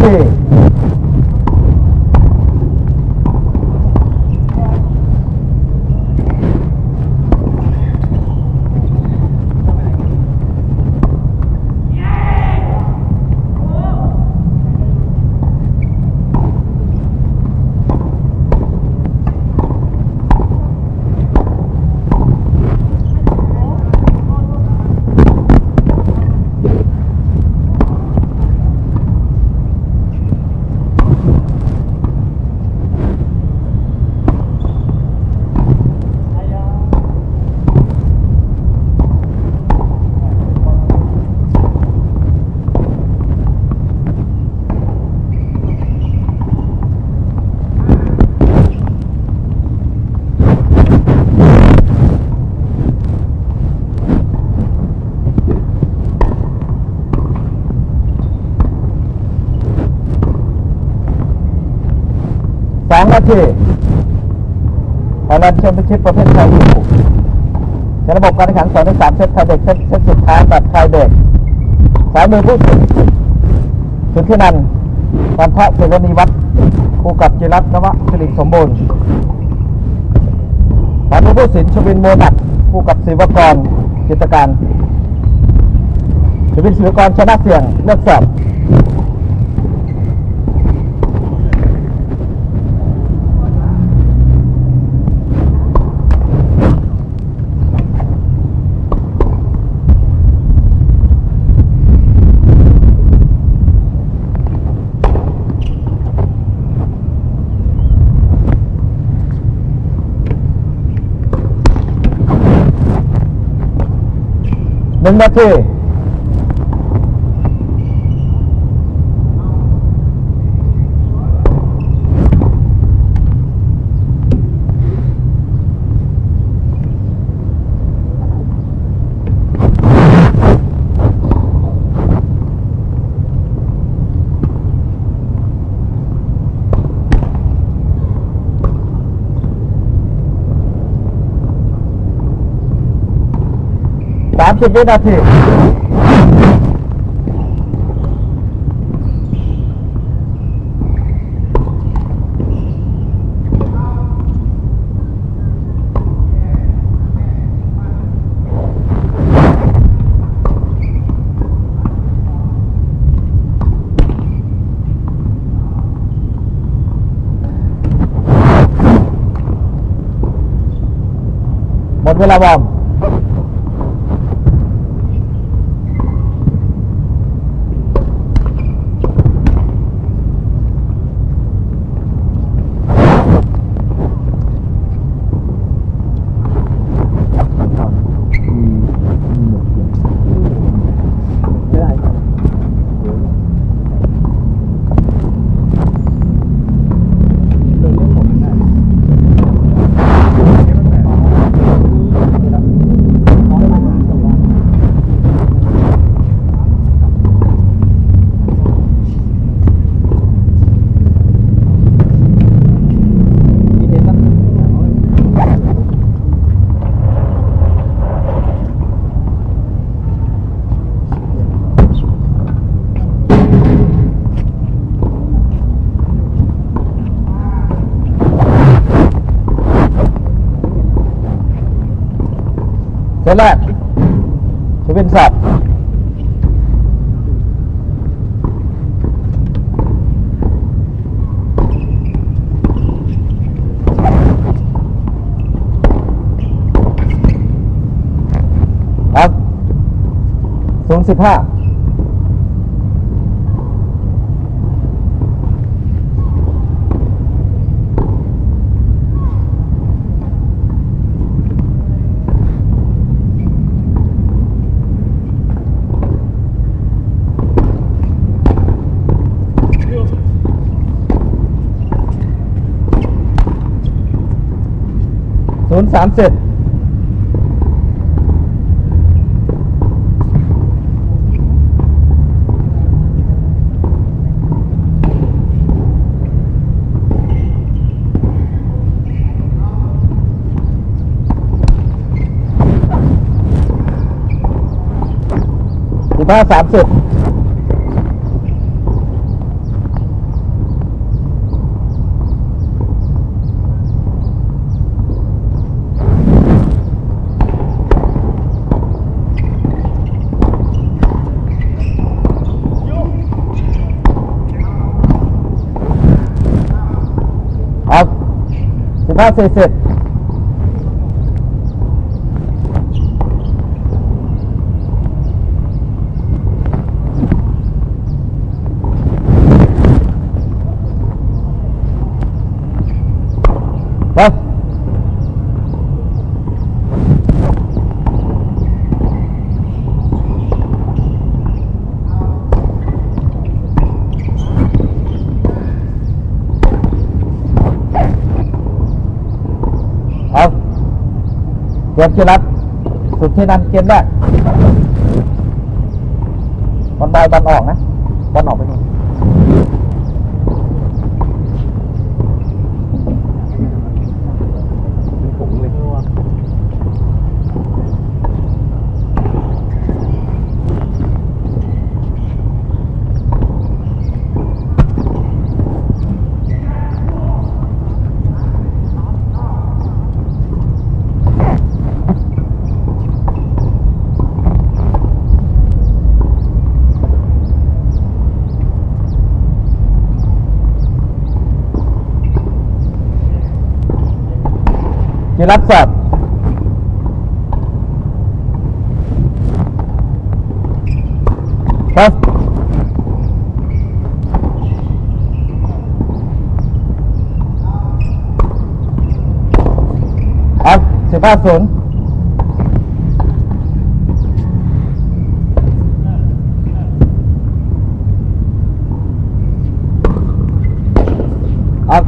ที2 นาทีไทยแลนด์แชมเปี้ยนชิพประเภทชายหญิงในระบบการแข่งขัน2-3 เซตไทยเด็กเซตสุดท้ายแบบไทยเด็กสายมือผู้สินสุทธินันท์พันธะเสรณีวัฒน์คู่กับจิรัตน์นวสิริสมบูรณ์สายมือผู้สินชวินโมนัดคู่กับศิวกรจิตรการชวินศิวกรชนะเสี่ยงเลือกสอบ1 นาที30 วินาทีหมดเวลาวอร์มเซตแรกชวินสอบครับ0.150.3015-30 15-40ไปเอาเกมจิรัตน์สุดที่นันเกมแรกบอลได้บอลออกนะบอลออกไปนู่นผงเลยจิรัตน์เสิร์ฟครับอัพ15-0อัพ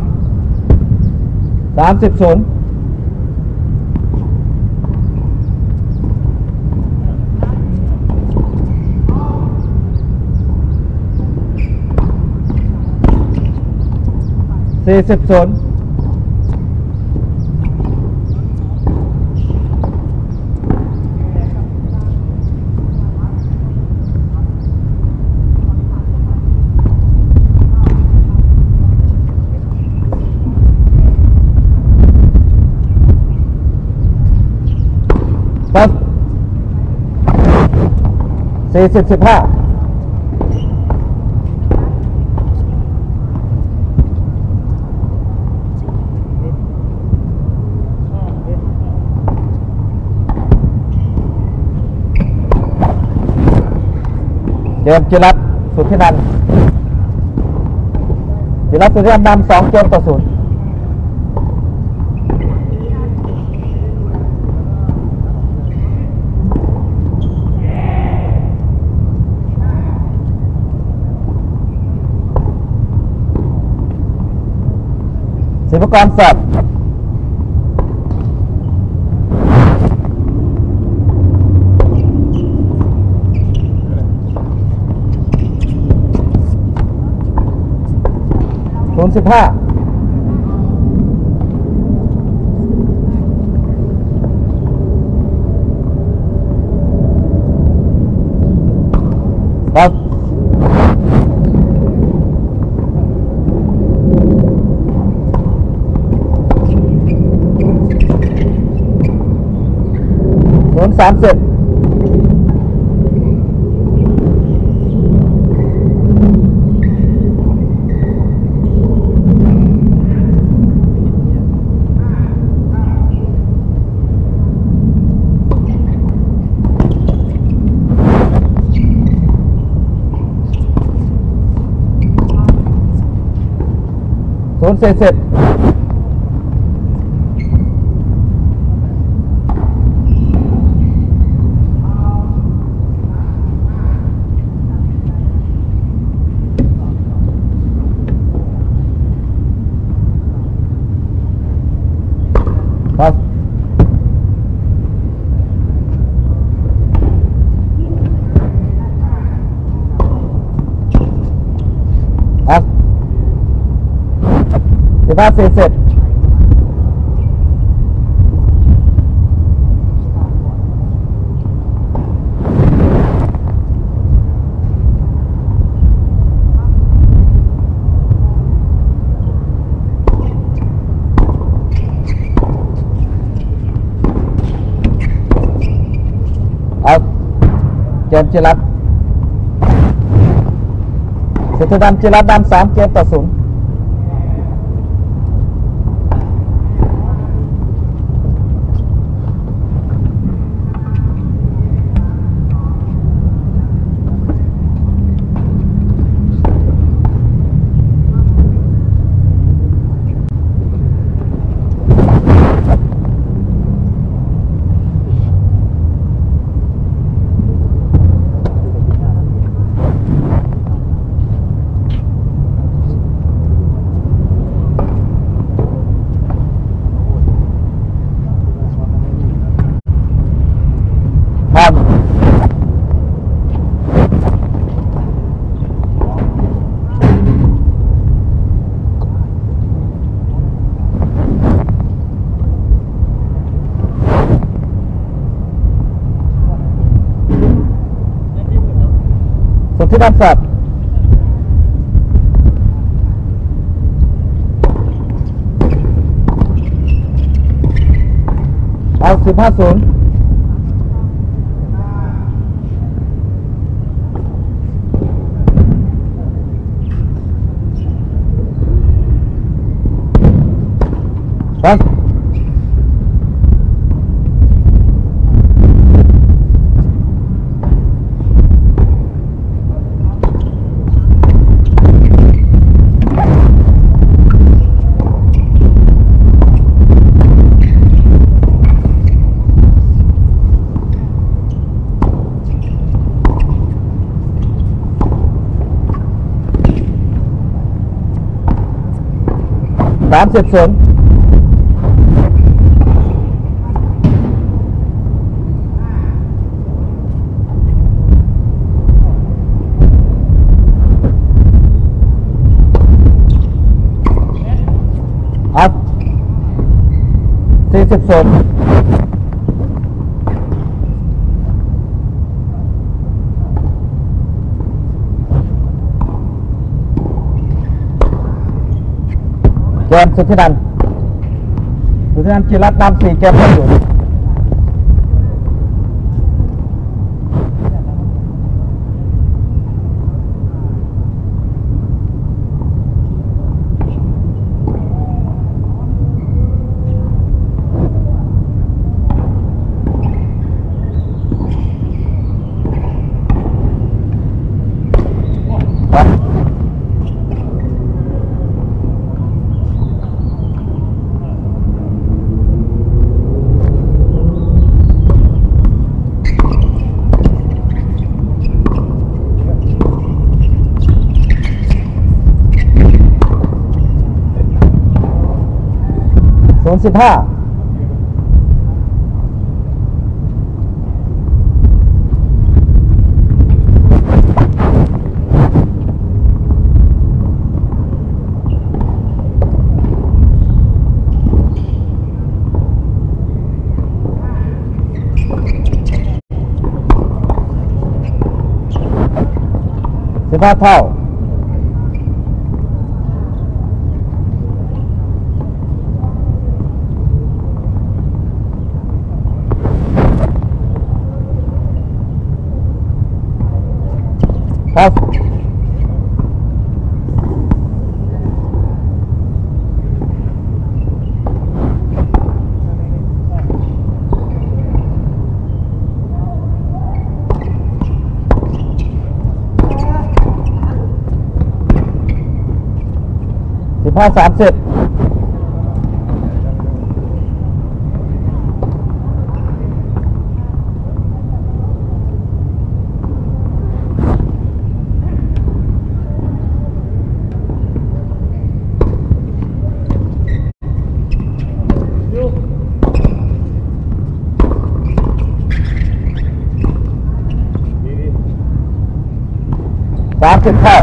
30-040-0ครับ40-15เกมจิรัตน์สุทธินันท์จิรัตน์สุทธินันท์นำ2-0ศิวกรเสิร์ฟ0-15ครับ0-300-40ครับครับ15-40เอาเกมจิรัตน์สุทธินันท์จิรัตน์นำ3-0 ธินันท์สับเอา15-0ครับ30-0อัพ40-0เกมสุทธินันท์จิรัตน์นำ4เกมไม่อยู่15เท่าครับ15-30เท่า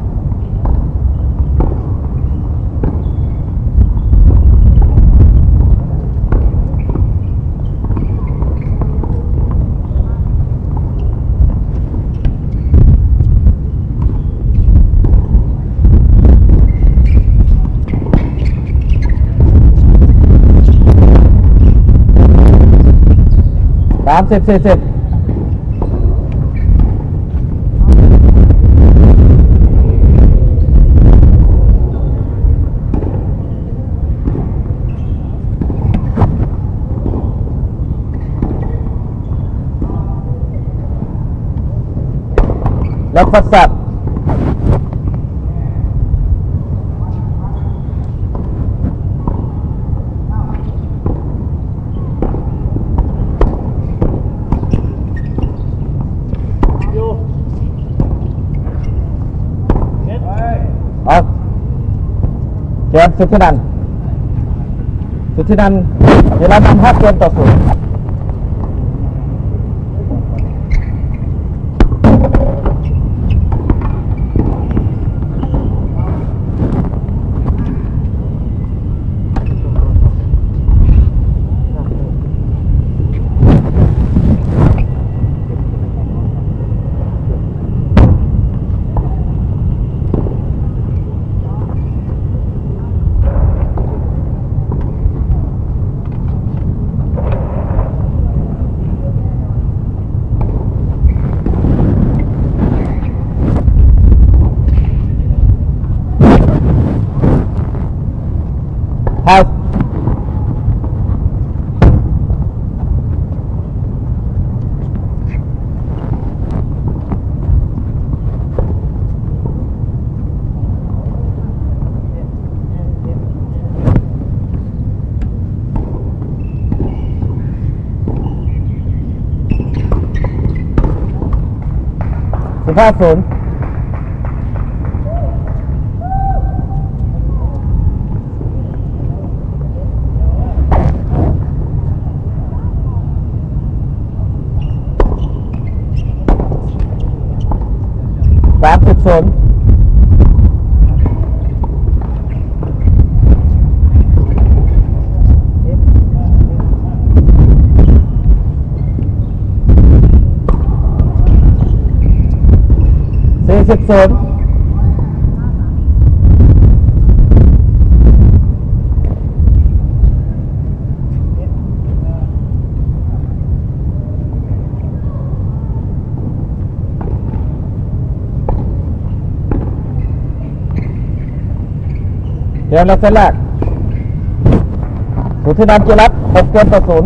30-40แล้วก็สับเอาเกมสุทธินันท์เวลานำ5 เกมต่อ 0คเข้า15-030-040-0เดี๋ยวเราเซตแรกสุธินันท์ จิรัตน์6-0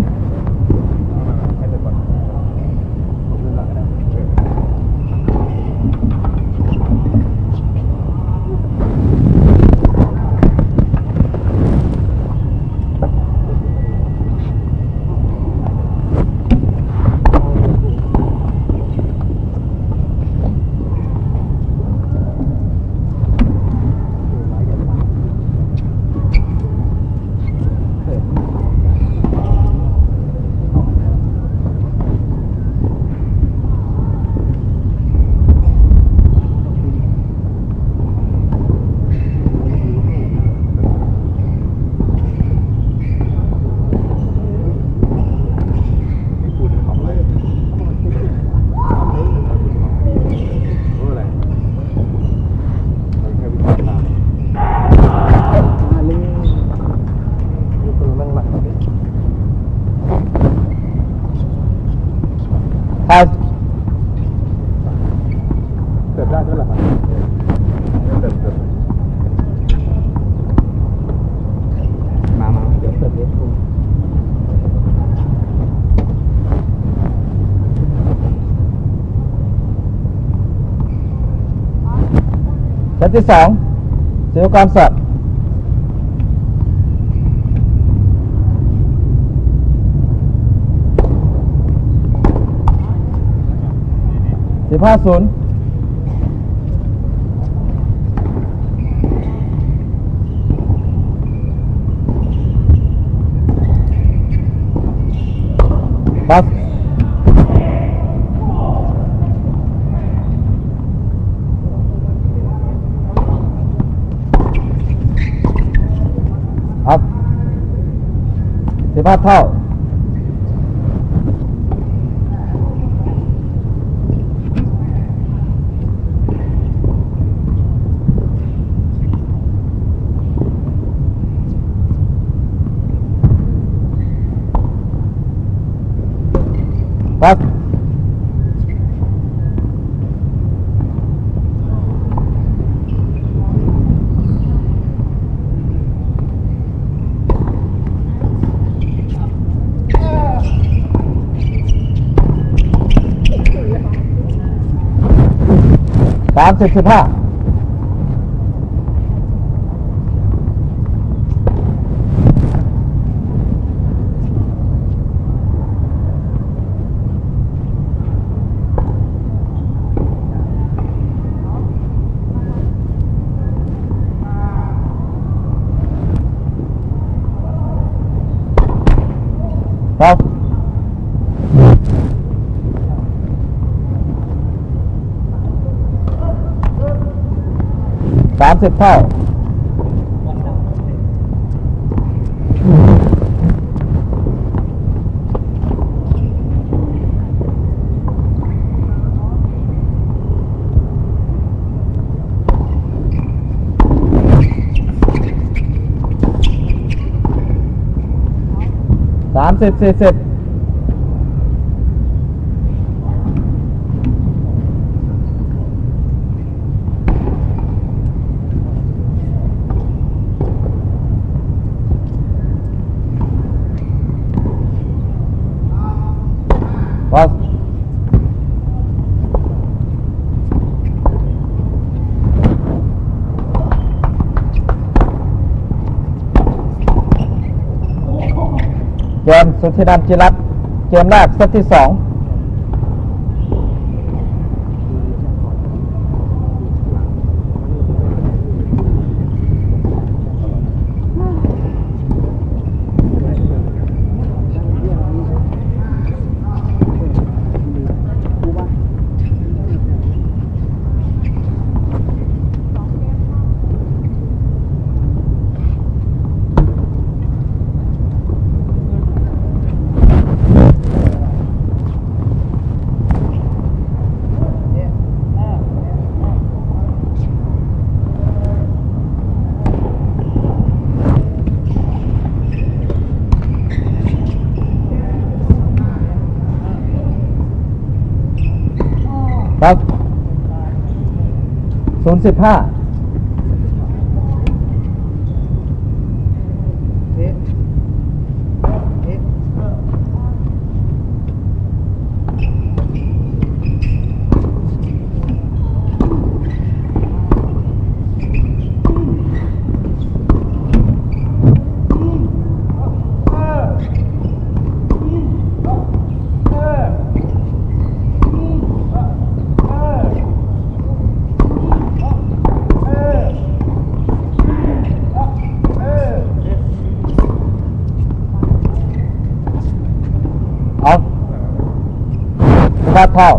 เข้าเกิดได้ด้วยเหรอครับเกิดมาเดี๋ยวเกิดเล็กคุณเซตที่2ศิวกรสด15-0บัสอัพ15 เท่าบัส30-15เข้า30 เท่า30-40 พอเกมสุธินันท์จิรัตน์เกมแรกเซตที่2ครับ0-15เอา15 เท่า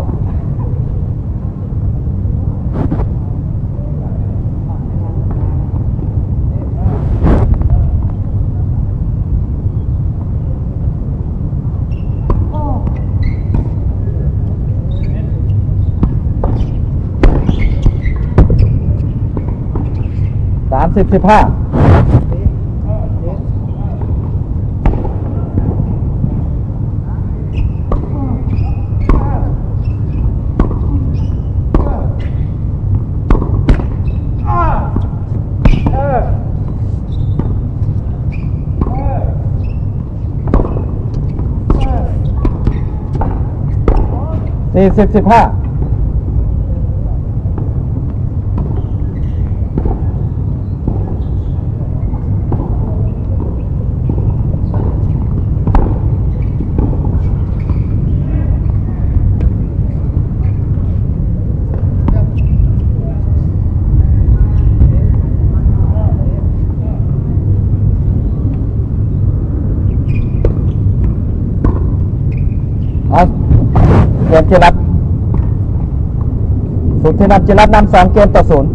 30-1540-15เอาเกมจิรัตน์สุธินันท์จิรัตน์นำ2 เกมต่อ 0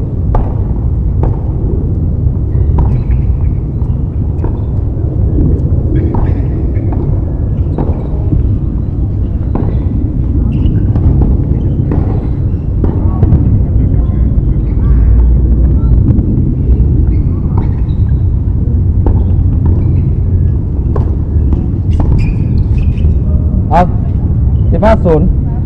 เอา15-0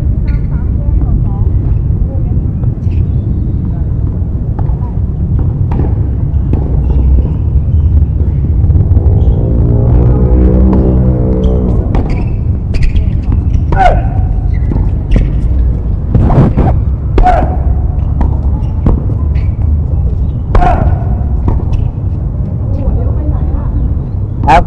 ครับ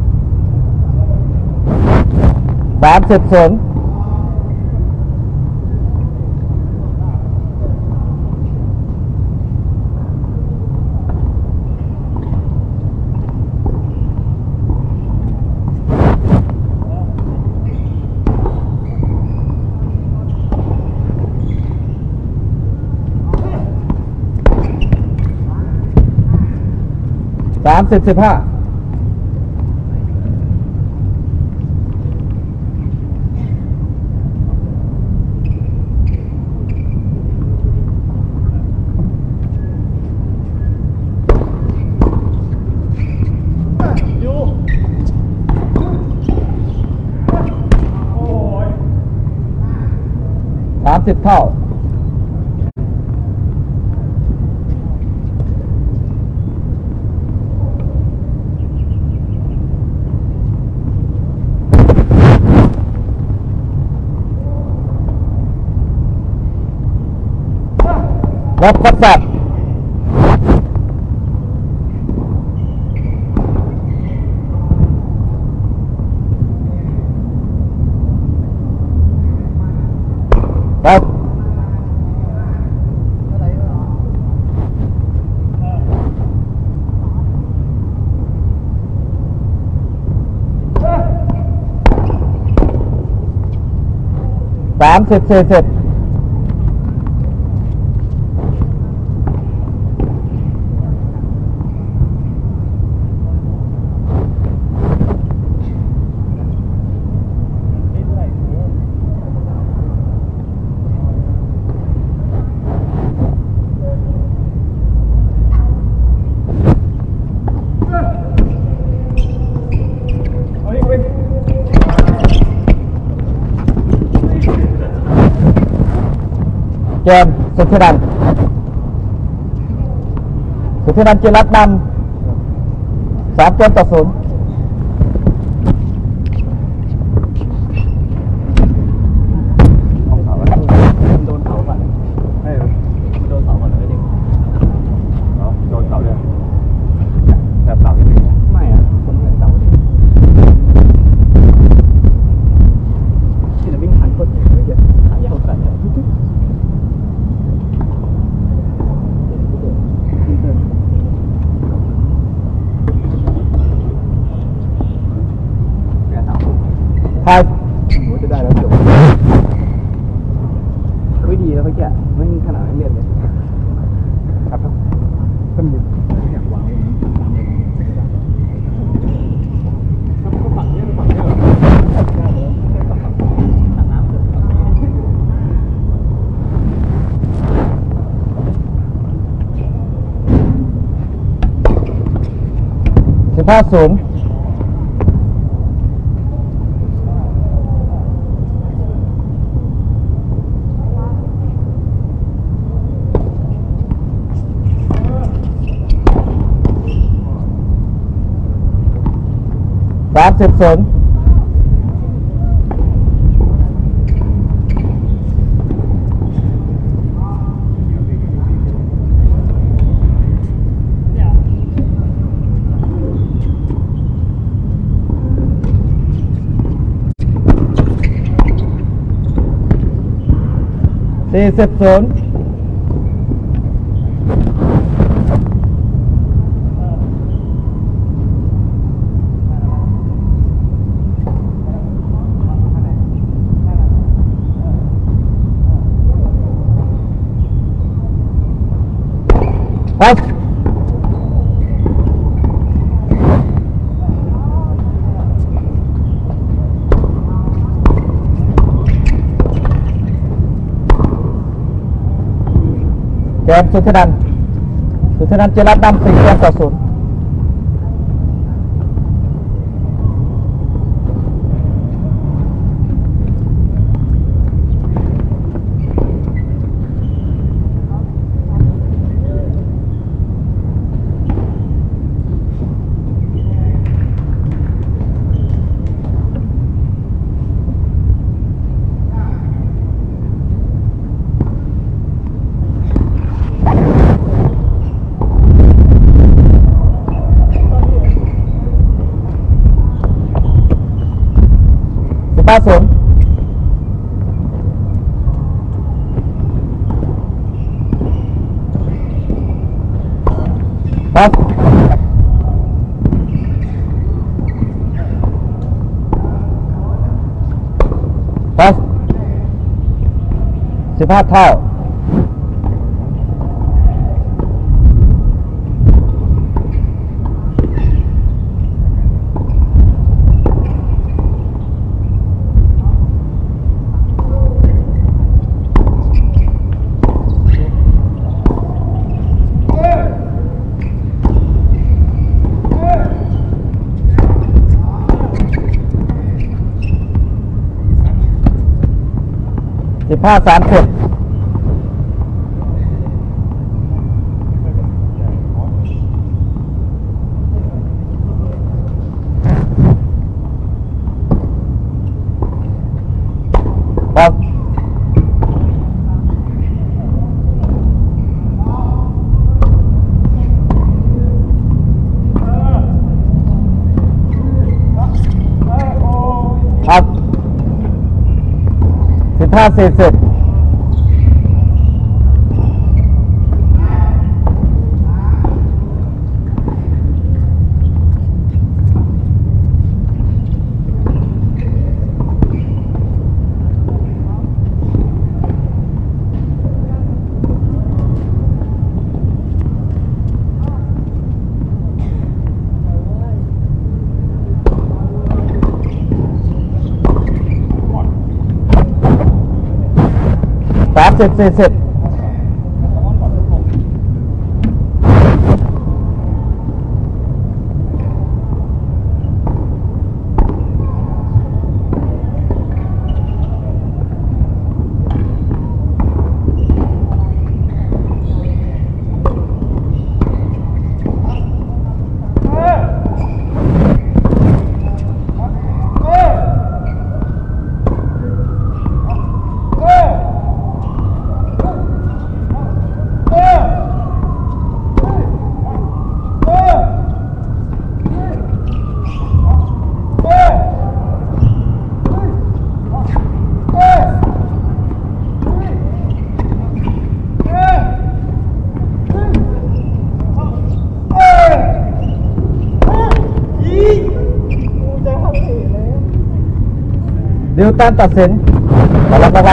30-030-1530 เท่าลบข้อสัตว์ครับ 30-40เกมสุทธินันท์จิรัตน์นำ3-0 โดนเสาก่อนให้โดนเสาก่อนเลยดิโดนเสาเลยแบบเสาที่ไม่อ่ะคนเหมือนเสาดิที่เราวิ่งผ่านโคตรเก่งเลยเจ้หายากกันทายโอ้จะได้แล้วจบไม่ดีแล้วเมื่อกี้ไม่ขนาดไม่เรียนเลยครับก็มีอยากวางก็ฝั่งนี้ฝั่งนี้ 15-030-040-0ครับเกมสุทธินันท์จิรัตน์นำ4-015-0ครับครับ15 เท่า15-30ครับ 15-4030-40ดิวตันตัดสินขอรับนะครับ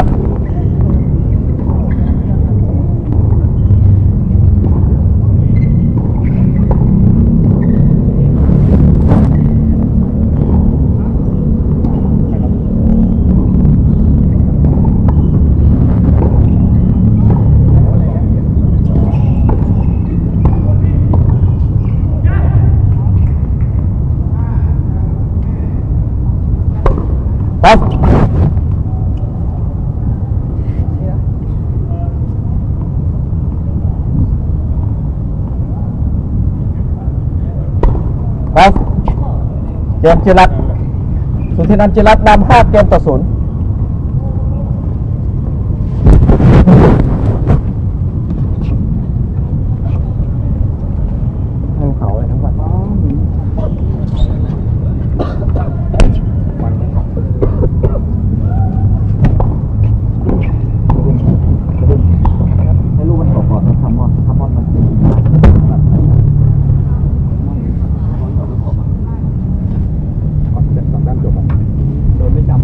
ครับ ครับเจมส์จิรัตน์สุธินันท์จิรัตน์นำ5 เกมต่อ 0ทั้งเขาเลยทั้งวันให้ลูกมันตกก่อนทำมอนมันด้านจบอ่ะโดนไม่จำ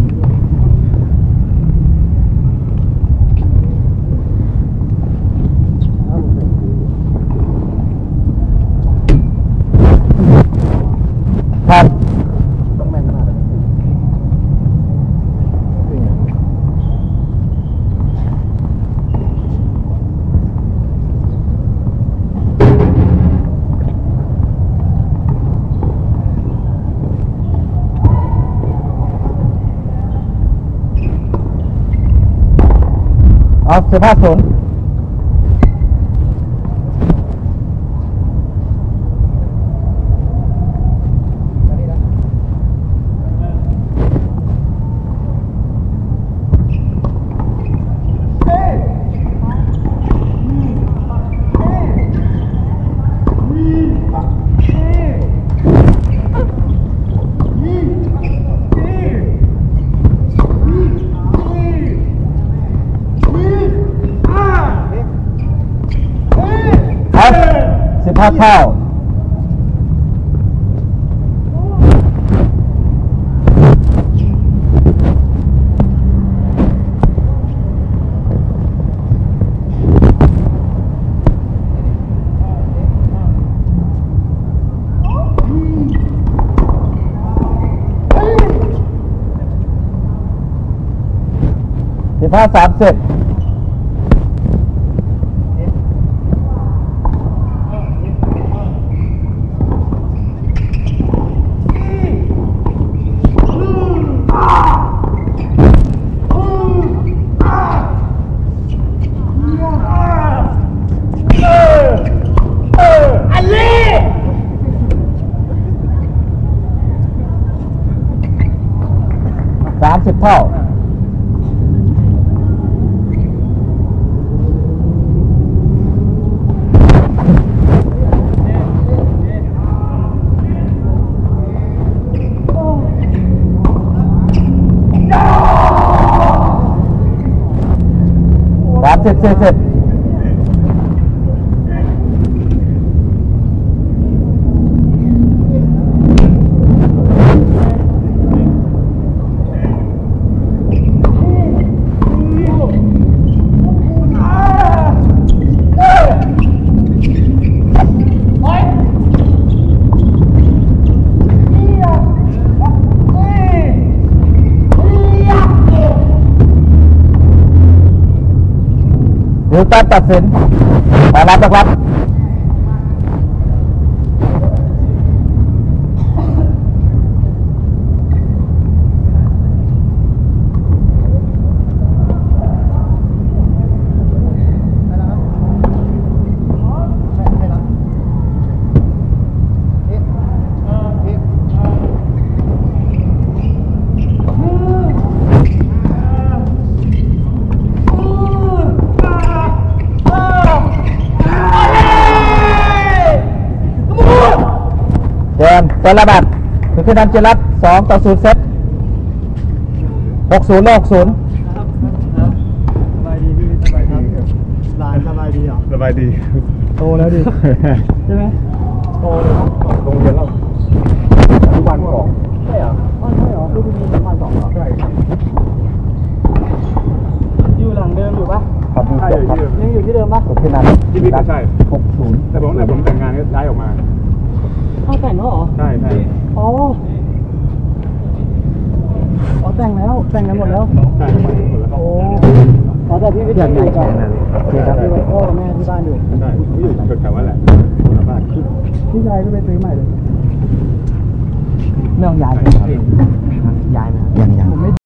ครับต้องแม่นมากเลยเอา15-015 เท่า15-3030 เท่า 30 40ดูการตัดสินมารับนะครับ เดินเซนระบัดสุดที่นันเจรัต2-0เซต60-60 สบายดีพี่สบายดีหลานสบายดีเหรอสบายดี โตแล้วดิ ใช่ไหมโตเลยโรงเรียนแล้วทุกวันสองใช่เหรอใช่เหรอลูกมีประมาณ2เหรอใช่อยู่หลังเดิมอยู่ปะครับดูจบครับยังอยู่ที่เดิมปะสุดที่นันที่พี่ก็ใช่ 60 แต่ผมแต่งงานก็ย้ายออกมาอ้าวแต่งแล้วเหรอใช่ใช่อ๋อแต่งแล้วแต่งกันหมดแล้วใช่หมดแล้วโอ้ขอแต่พี่วิทย์อยู่ก่อนพี่กับพ่อแม่ที่บ้านอยู่ใช่เขาอยู่แถวๆนั่นแหละบ้านพี่ชายก็ไปซื้อใหม่เลยเรื่องย้ายไหมย้ายไหมยัง